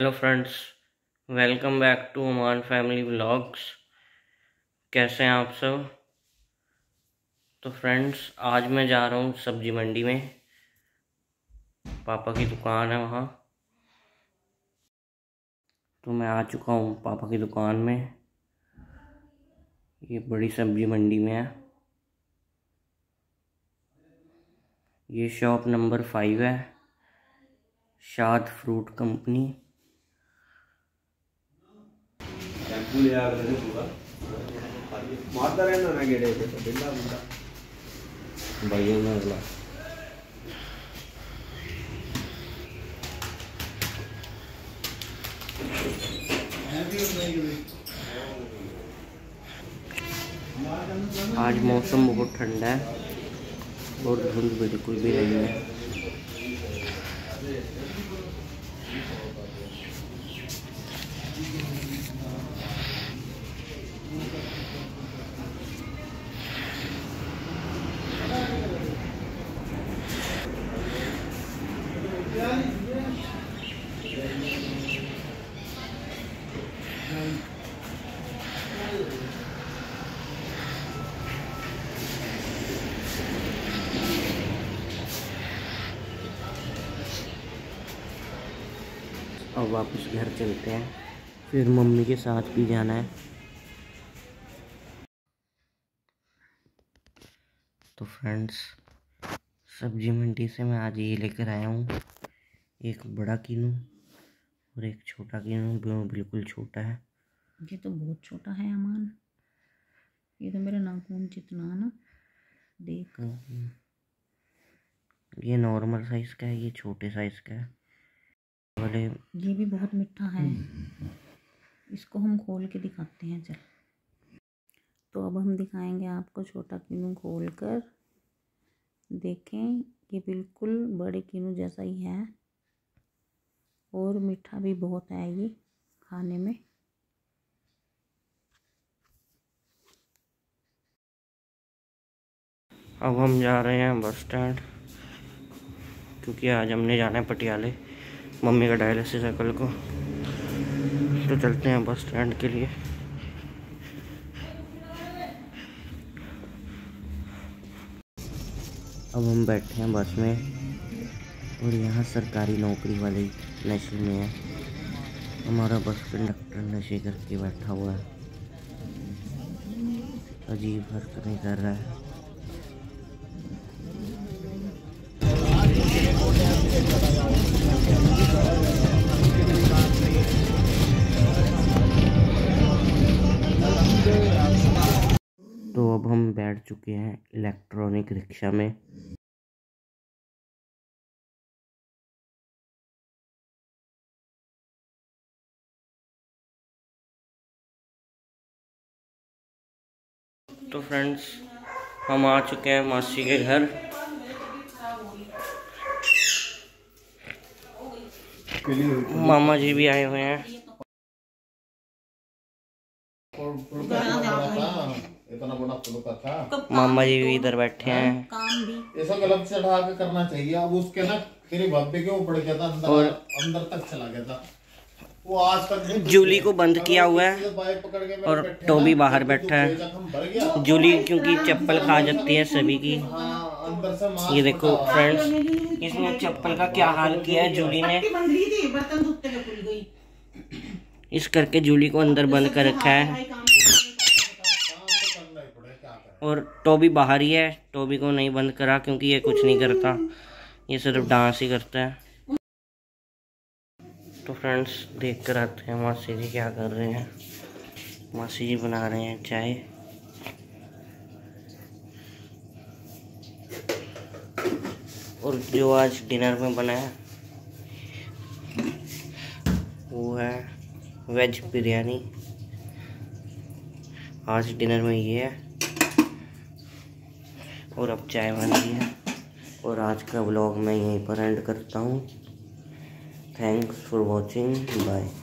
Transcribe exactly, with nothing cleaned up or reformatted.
Hello friends, welcome back to Aman family vlogs. कैसे हैं आप सब? तो फ्रेंड्स, आज मैं जा रहा हूँ सब्जी मंडी में। पापा की दुकान है वहाँ। तो मैं आ चुका हूँ पापा की दुकान में। ये बड़ी सब्जी मंडी में है। ये शॉप नंबर फाइव है, शाद फ्रूट कंपनी। मारता रहना ना गेड़े पे तो बिल्ला बिल्ला भाइयों में अगला आज मौसम बहुत ठंडा है और धुंध बिल्कुल भी नहीं है। अब वापस घर चलते हैं, फिर मम्मी के साथ भी जाना है। तो फ्रेंड्स, सब्जी मंडी से मैं आज ये लेकर आया हूँ, एक बड़ा किनू और एक छोटा किनू। दोनों बिल्कुल छोटा है। ये तो बहुत छोटा है अमान, ये तो मेरा नाखून जितना ना। देख, ये नॉर्मल साइज का है, ये छोटे साइज का है वाले। ये भी बहुत मीठा है। इसको हम खोल के दिखाते हैं। चल, तो अब हम दिखाएंगे आपको छोटा किनू खोल कर। देखें, ये बिल्कुल बड़े किनू जैसा ही है और मीठा भी बहुत है ये खाने में। अब हम जा रहे हैं बस स्टैंड, क्योंकि आज हमने जाना है पटियाले मम्मी का डायलिसिस है कल को। तो चलते हैं बस स्टैंड के लिए। अब हम बैठे हैं बस में और यहाँ सरकारी नौकरी वाले नशे में है। हमारा बस कंडक्टर नशे करके बैठा हुआ है, अजीब हरकतें कर रहा है। तो अब हम बैठ चुके हैं इलेक्ट्रॉनिक रिक्शा में। तो फ्रेंड्स, हम आ चुके हैं मासी के घर। मामा जी भी आए हुए हैं। इतना बड़ा फुलका था। मामा जी भी इधर बैठे हैं। काम भी ऐसा गलत चढ़ा के करना चाहिए। अब उसके ना तेरे भव्य के ऊपर गया था, अंदर और अंदर तक चला गया था वो। आज तक जूली को बंद किया हुआ है और टोबी बाहर बैठा है। जूली क्योंकि चप्पल खा जाती है सभी की। ये देखो फ्रेंड्स, इसने चप्पल का क्या हाल किया है जूली ने। इस करके जूली को अंदर बंद कर रखा है और टोबी बाहर ही है। टोबी को नहीं बंद करा क्योंकि ये कुछ नहीं करता, ये सिर्फ डांस ही करता है। तो फ्रेंड्स, देख कर आते हैं मासी जी क्या कर रहे हैं। मासी जी बना रहे हैं चाय। और जो आज डिनर में बना है वो है वेज बिरयानी। आज डिनर में ये है और अब चाय बन रही है। और आज का व्लॉग मैं यहीं पर एंड करता हूँ। Thanks for watching, bye.